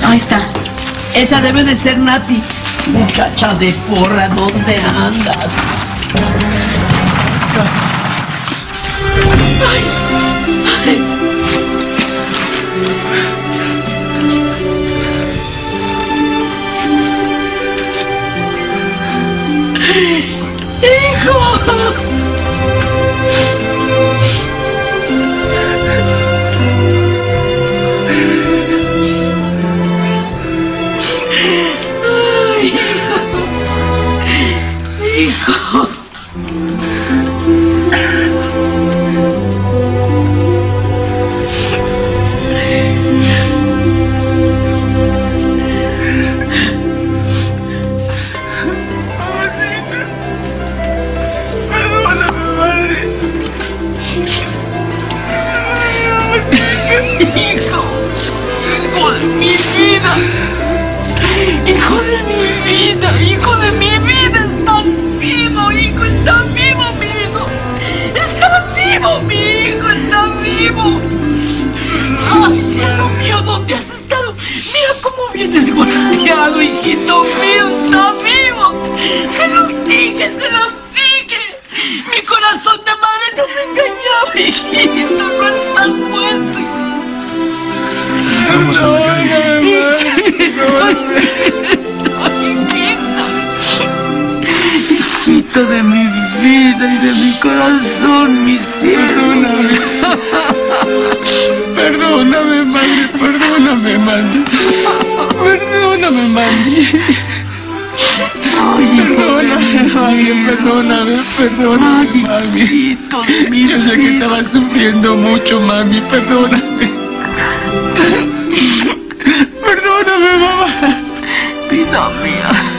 Ahí está. Esa debe de ser Nati. Muchacha de porra, ¿dónde andas? Ay, ay. ¡Hijo! Hijo. Perdóname, madre. Hijo. Hijo de mi vida. Hijo de mi vida. Hijo de mi vida. Estás vivo, hijo. Está vivo, mi hijo. Está vivo, mi hijo. Está vivo. Ay, cielo mío, ¿dónde has estado? Mira cómo vienes golpeado, hijito mío. Está vivo. Se los dije, se los dije. Mi corazón de madre no me engañaba, hijito. No estás muerto. Hijito de mi vida y de mi corazón, mi cielo. Perdóname, madre, perdóname, mami. Perdóname, mami. Perdóname, mami, perdóname, mami. Hijito de mi vida. Yo sé que estaba sufriendo mucho, mami, perdóname. Perdóname, mamá. Vida mía.